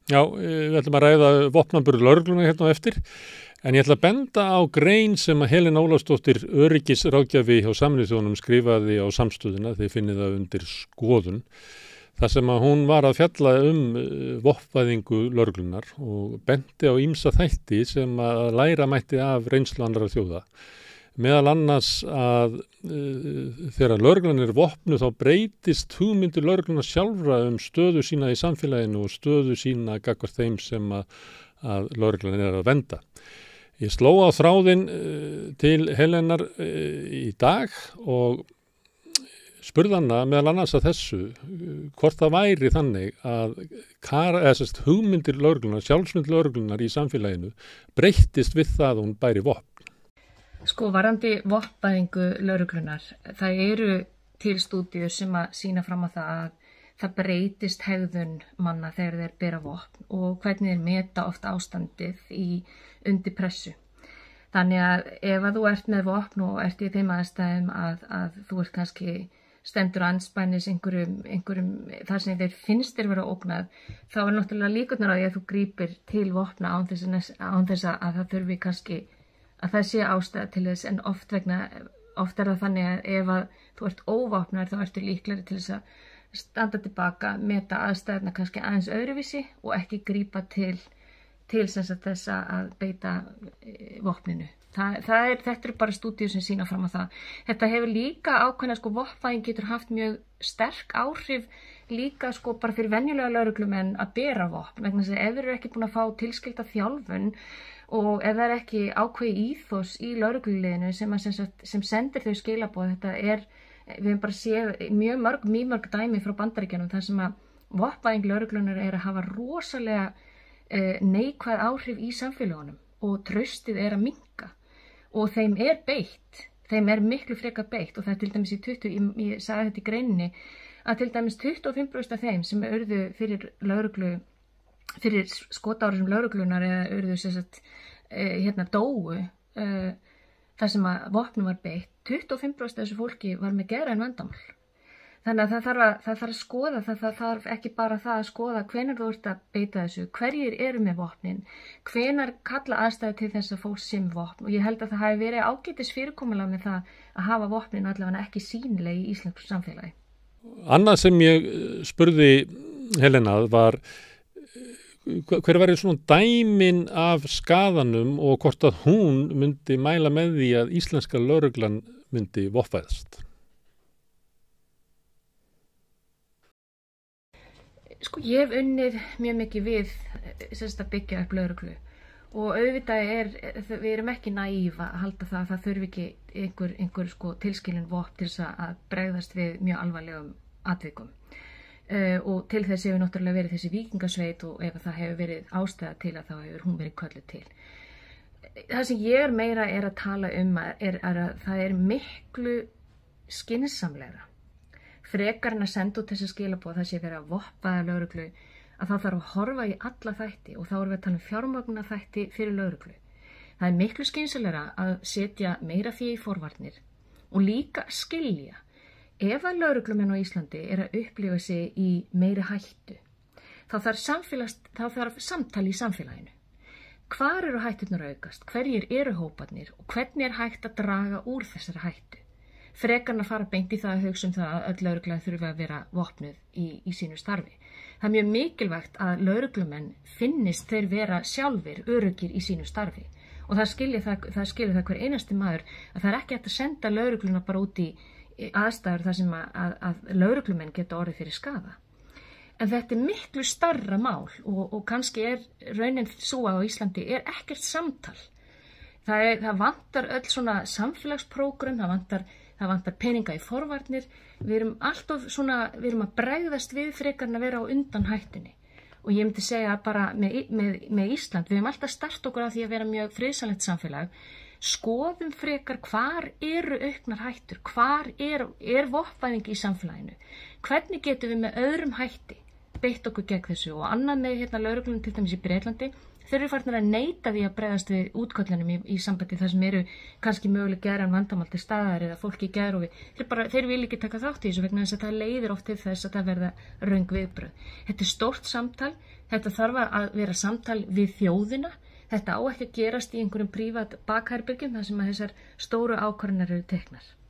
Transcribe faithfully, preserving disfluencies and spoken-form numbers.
Já, við ætlum að ræða vopnaburð lögreglunnar hérna á eftir, en ég ætla að benda á grein sem að Helena Ólafsdóttir öryggisráðgjafi hjá Sameinuðu þjóðunum skrifaði á Samstöðuna, þið finnið það undir skoðun, þar sem að hún var að fjalla um vopnvæðingu lögreglunnar og bendi á ýmsa þætti sem að læra mætti af reynslu annarra þjóða. Meðal annars að uh, þegar lögreglan er vopnuð þá breytist hugmyndir lögreglunnar sjálfra um stöðu sína í samfélaginu og stöðu sína gagnvart þeim sem að, að lögreglan er að vernda. Ég sló á þráðinn uh, til Helenar uh, í dag og spurði hana meðal annars að þessu uh, hvort það væri þannig að kara, eða, sest, hugmyndir lögreglunar, sjálfsmynd lögreglunar í samfélaginu breyttist við það að hún bæri vopn. Sko, varandi vopnvæðingu lögreglunar, það eru til stúdíur sem að sýna fram á það að það breytist hegðun manna þegar þeir bera vopn og hvernig þeir meta oft ástandið í undir pressu. Þannig að ef að þú ert með vopn og ert í þeim aðstæðum að, að þú ert kannski stendur andspænis einhverjum, einhverjum þar sem þeir finnst þeir vera ógnað, þá er náttúrulega líkurnar á því að þú grípir til vopna án þess, án þess að það þurfi kannski að það sé ástæða til þess, en oft vegna, oft er það þannig að ef að þú ert óvopnar þá ertu líklegri til þess að standa tilbaka, meta aðstæðuna kannski aðeins öðruvísi og ekki grípa til, til þess að beita vopninu. Það, það er, þetta eru bara stúdíur sem sýna fram á það. Þetta hefur líka ákveðna, sko, vopnvæðing getur haft mjög sterk áhrif líka, sko, bara fyrir venjulega lögreglumenn að bera vopn, vegna þess að ef þeir eru ekki búin að fá tilskilda þjálfun og ef það er ekki ákveði íþós í lögregluliðinu sem, sem, sem sendir þau skilaboð, þetta er, við hefum bara séð mjög mörg, mjög mörg dæmi frá Bandaríkjunum þar sem að vopnvæðing lögreglunar er að hafa rosalega eh, neikvæð áhrif í samfélagunum og traustið er að minnka og þeim er beitt, þeim er miklu frekar beitt og það er til dæmis í tuttugu, ég, ég sagði þetta í greininni, að til dæmis tuttugu og fimm prósent af þeim sem urðu fyrir lögreglu fyrir skotárásum lögreglunar eða urðu sem sagt eh, hérna dóu eh, þar sem að vopnum var beitt, tuttugu og fimm prósent af þessu fólki var með geðræn vandamál. Þannig að það þarf að, það þarf að skoða, það, það þarf ekki bara það að skoða hvenær þú ert að beita þessu, hverjir eru með vopnin, hvenær kalla aðstæðu til þess að fólk sé með vopn og ég held að það hafi verið ágætis fyrirkomulag með það að hafa vopnin allavega ekki sýnileg í íslensku samfélagi. Annað sem ég spurði Helena var hver var svona dæmin af skaðanum og hvort að hún myndi mæla með því að íslenska lögreglan myndi vopnvæðast? Sko, ég hef unnið mjög mikið við semst að byggja upp lögreglu og auðvitað er, við erum ekki naív að halda það að það þurfi ekki einhver, einhver sko, tilskilin vopn til þess að bregðast við mjög alvarlegum atvikum. Uh, og til þess hefur náttúrulega verið þessi víkingasveit og ef það hefur verið ástæða til að þá hefur hún verið kölluð til. Það sem ég er meira er að tala um er, er að það er miklu skynsamlegra frekar en að senda út þessi skilaboð það sé verið að vopnaða lögreglu að þá þarf að horfa í alla þætti og þá erum við að tala um fjármagna þætti fyrir lögreglu. Það er miklu skynsamlegra að setja meira fé í forvarnir og líka skilja ef að lögreglumenn á Íslandi er að upplifa sig í meiri hættu, þá þarf, þá þarf samtali í samfélaginu. Hvar eru hætturnar aukast? Hverjir eru hóparnir? Og hvernig er hægt að draga úr þessari hættu? Frekarna fara beint í það að hugsa um það að öll lögregla þurfi að vera vopnuð í, í sínu starfi. Það er mjög mikilvægt að lögreglumenn finnist þeir vera sjálfir öruggir í sínu starfi. Og það skilja það, það, skilja það hver einasti maður að það er ekki hægt að senda lögregluna bara út í aðstæður þar sem að, að, að lögreglumenn geta orðið fyrir skaða. En þetta er miklu starra mál og, og kannski er raunin svo á Íslandi er ekkert samtal. Það, er, það vantar öll svona samfélagsprógram, það vantar, það vantar peninga í forvarnir. Við erum alltaf svona, við erum að bregðast við frekarna að vera á undan hættunni. Og ég myndi segja bara með, með, með Ísland, við höfum alltaf start okkur á því að vera mjög friðsamlegt samfélag. Skoðum frekar hvar eru auknar hættur, hvar er, er vopnvæðing í samfélaginu, hvernig getum við með öðrum hætti beitt okkur gegn þessu og annað með hérna lögreglunum til dæmis í Bretlandi, þeir eru farnir að neita því að bregðast við útköllunum í, í sambandi þar sem eru kannski möguleg geðræn vandamál til staðar eða fólki í geðrofi. Þeir, bara, þeir vil ekki taka þátt í þessu vegna þess að það leiðir oft til þess að það verða röng viðbrögð. Þetta er stórt samtal, þetta þarf að vera samtal við þjóðina, þetta á ekki að gerast í einhverjum prívat bakherbergjum þar sem að þessar stóru ákvarðanir eru teknar.